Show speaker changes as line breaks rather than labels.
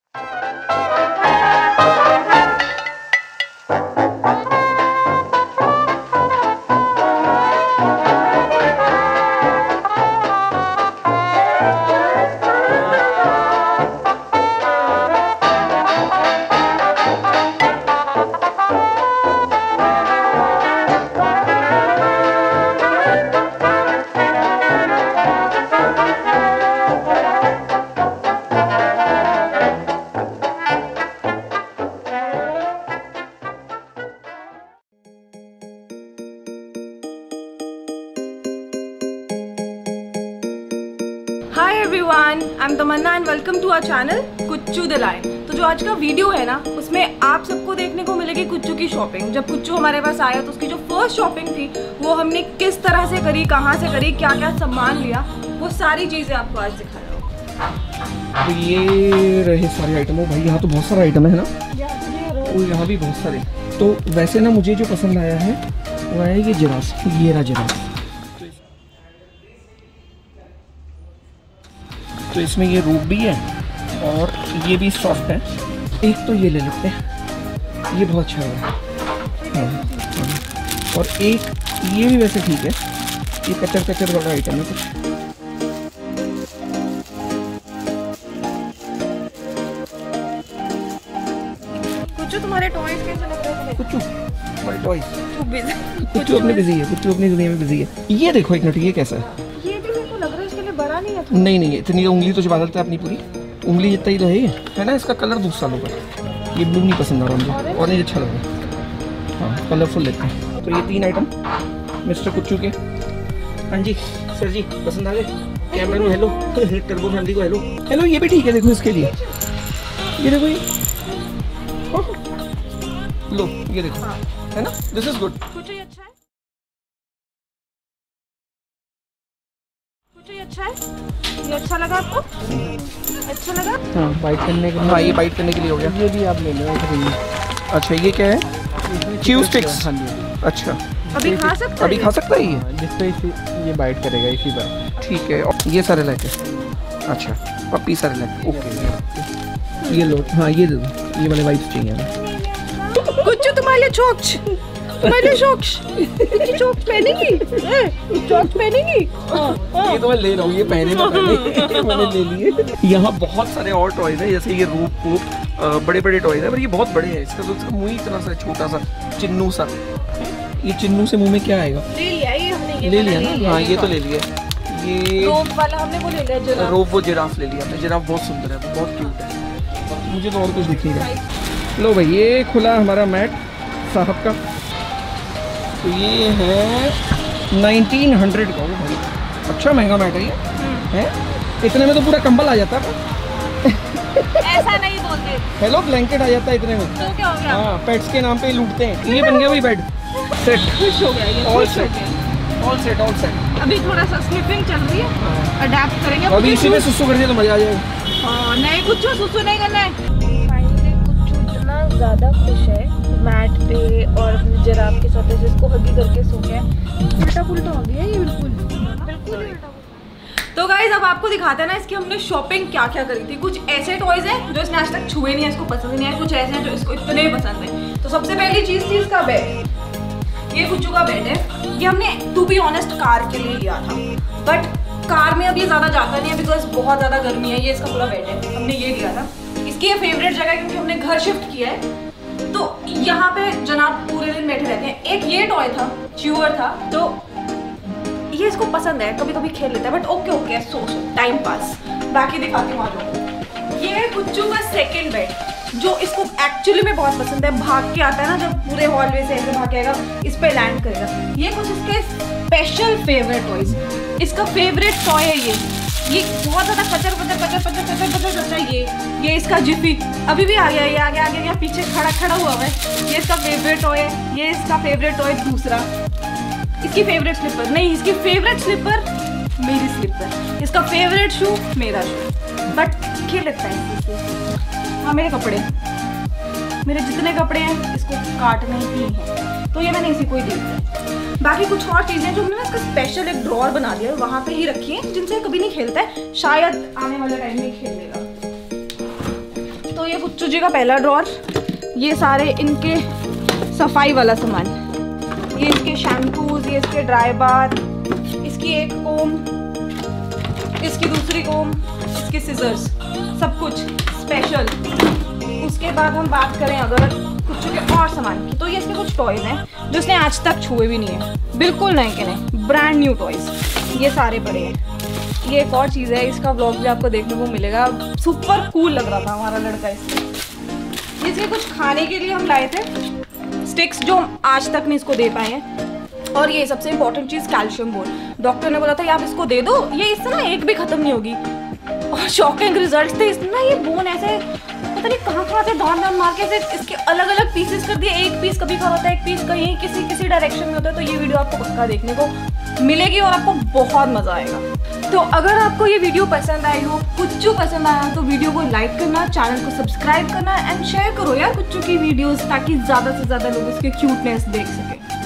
Hi everyone, I am Tamanna and welcome to our channel Kuchchu the line. तो जो आज का वीडियो है ना, उसमें आप सबको देखने को मिलेगी कुच्चू की शॉपिंग। जब कुच्चू हमारे पास आया तो उसकी जो फर्स्ट शॉपिंग थी वो हमने किस तरह से करी, कहाँ से करी, क्या क्या सामान लिया, वो सारी चीज़ें आपको आज दिखा रहा हूँ।
तो ये रहे सारे आइटम। हो भाई, यहाँ तो बहुत सारा आइटम है ना, और यहाँ भी बहुत सारे। तो वैसे ना मुझे जो पसंद आया है वो है ये जिराफ, ये रहा जिराफ। तो इसमें ये रूप भी है और ये भी सॉफ्ट है। एक तो ये ले लेते हैं, ये बहुत अच्छा है। और एक ये भी वैसे ठीक है, ये कचर कचर वाला आइटम है कुछ।
कुच्चू तुम्हारे टॉयज कैसे लग रहे हैं?
कुच्चू हमारे टॉयज,
कुच्चू
अपने बिजी है, कुच्चू अपनी दुनिया में बिजी है। ये देखो एक मिनट, ये कैसा है?
ये भी मेरे को लग रहा है इसके लिए बड़ा नहीं है।
नहीं, इतनी उंगली तो चबा देता है अपनी पूरी उंगली जितना ही तो है ना। इसका कलर दूसरा लोग है, ये ब्लू नहीं पसंद आ रहा मुझे, ऑरेंज अच्छा लग रहा है। हाँ, कलरफुल लेते हैं। तो ये 3 आइटम मिस्टर कुच्चू के। हाँ जी सर जी, पसंद आ गए? कैमरे में हेलो, टर्बो फैमिली को हेलो। हेलो, ये भी ठीक है, देखो इसके लिए ये देखो, ये लो, ये देखो, है ना, दिस इज गुड।
कुच्चू ये अच्छा है, कुच्चू ये अच्छा है, ये अच्छा लगा आपको? अच्छा लगा?
हाँ, बाइट करने के लिए। हाँ, ये बाइट करने के लिए हो गया। ये भी आप ले लो। अच्छा, ये क्या है? Chew sticks. हाँ जी। अच्छा,
अभी खा सकता है?
अभी खा सकता है ये?
जिससे ये बाइट करेगा इसी बार।
ठीक है, ये सारे लेके। अच्छा, पप्पी सारे लेके। ओके, ये लो। हाँ, ये दे दो, ये वाले वाइप्स चाहिए हमें।
कुच्चू तुम्हारे लिए चोक्स, तुम्हारे लिए चोक्स पहनेगी, चोक्स पहनेगी।
ये तो मैं ले रहा हूँ, ये पहने ना पहने मैंने ले लिए। यहाँ बहुत सारे और टॉयज है, जैसे ये रूप वूप, बड़े बड़े टॉयज है, पर ये बहुत बड़े हैं। इसका तो इसका मुंह इतना सा छोटा सा चिन्नू सा। ये चिन्नू से मुंह में क्या आएगा?
ले लिया ये हमने,
ले लिया ना। हाँ, ये तो ले लिया। ये
रोप वाला हमने वो ले लिया, जिराफ।
रोप, वो जिराफ ले लिया हमने। जिराफ बहुत सुंदर है, बहुत क्यूट है। मुझे तो और कुछ दिख नहीं रहा। लो भाई, ये खुला हमारा मैट साहब का। तो ये है 1900 का। भाई अच्छा महंगा मैट है ये, है? इतने में तो पूरा कंबल आ जाता है।
ऐसा नहीं बोलते।
हेलो, ब्लैंकेट आ जाता है इतने में।
तो क्या हो गया?
हाँ, पेट्स के नाम पे लूटते हैं। ये बन गया भाई बेड सेट।
खुश हो गया ये,
ऑल
खुश हो
सेट,
गया।
All set, all set.
अभी थोड़ा सा स्लिपिंग चल रही है, अडैप्ट करेंगे।
अभी इसी में सुसु कर दिया तो मजा आ जाएगा।
हाँ, नहीं कुच्चू सुसु नहीं करना है। फाइनली कुच्चू इतना ज़्यादा खुश है मैट पे और अपने जिराफ के साथ, जिसको हगी करके सो गया। उल्टा पुल्टा हो गया ये, बिल्कुल उल्टा। तो गाइज, अब आपको दिखाते हैं ना इसकी हमने शॉपिंग क्या क्या करी थी। कुछ ऐसे टॉयज हैं जो इसने आज तक छुए नहीं है, इसको पसंद नहीं है। कुछ ऐसे हैं जो इसको इतने पसंद है। तो सबसे पहली चीज़ थी इसका बेड। ये कुच्चू का बेड है। ये हमने टू बी ऑनेस्ट कार के लिए लिया था, बट कार में अब ये ज़्यादा जाता नहीं है बिकॉज बहुत ज़्यादा गर्मी है। ये इसका पूरा बेड है, हमने ये लिया था। इसकी ये फेवरेट जगह है क्योंकि हमने घर शिफ्ट किया है, तो यहाँ पे जनाब पूरे दिन बैठे रहते हैं। एक ये टॉय था, च्यूअर था, तो ये इसको पसंद है, कभी कभी खेल लेता है, but okay okay, so time pass. बाकी दिखाती हूँ आपको। ये है कुच्चू का सेकंड बेड, जो इसको एक्चुअली में बहुत पसंद है। भाग के आता है ना, जब पूरे हॉलवे से ऐसे भाग के आएगा, इस पे लैंड करेगा। ये कुछ इसके स्पेशल फेवरेट टॉयज। इसका फेवरेट टॉय है ये बहुत ज्यादा कचर करता है। ये इसका जिफी अभी भी आ गया, ये आ गया पीछे खड़ा हुआ है। ये इसका फेवरेट टॉय है। ये इसका फेवरेट टॉय दूसरा। इसकी फेवरेट स्लीपर नहीं, इसकी फेवरेट स्लीपर मेरी स्लीपर। इसका फेवरेट शू मेरा शू, बट खेल लगता है इससे। हाँ, मेरे कपड़े, मेरे जितने कपड़े हैं इसको काटने ही हैं, तो ये मैंने इसी को ही दे दिया। बाकी कुछ और चीज़ें जो हमने ना इसका स्पेशल एक ड्रॉअर बना दिया है, वहाँ पे ही रखी है, जिनसे कभी नहीं खेलता है, शायद आने वाले टाइम में खेलेगा। तो ये कुच्चू जी का पहला ड्रॉर, ये सारे इनके सफाई वाला सामान, ये इसके शैम्पूज, ये इसके ड्राई बार, इसकी एक कोम, इसकी दूसरी कोम, इसके सिजर्स, सब कुछ स्पेशल। उसके बाद हम बात करें अगर कुछ के और सामान की, तो ये इसके कुछ टॉयज हैं जो इसने आज तक छुए भी नहीं है, बिल्कुल नए के नए, ब्रांड न्यू टॉयज ये सारे पड़े हैं। ये एक और चीज़ है, इसका व्लॉग भी आपको देखने को मिलेगा, सुपर कूल लग रहा था हमारा लड़का इससे। इसके कुछ खाने के लिए हम लाए थे स्टिक्स जो आज तक नहीं इसको दे पाए हैं। और ये सबसे इंपॉर्टेंट चीज़ कैल्शियम बोन, डॉक्टर ने बोला था आप इसको दे दो, ये इससे ना एक भी खत्म नहीं होगी। और शॉकिंग रिजल्ट्स थे, इसने ना ये बोन ऐसे पता नहीं कहाँ से दान मार के इसके अलग अलग पीसेस कर दिए। एक पीस कभी खा होता है, एक पीस कहीं किसी डायरेक्शन में होता है। तो ये वीडियो आपको पक्का देखने को मिलेगी और आपको बहुत मजा आएगा। तो अगर आपको ये वीडियो पसंद आई हो, कुच्चू पसंद आया तो वीडियो को लाइक करना, चैनल को सब्सक्राइब करना एंड शेयर करो यार कुच्चू की वीडियोस, ताकि ज़्यादा से ज़्यादा लोग इसके क्यूटनेस देख सकें।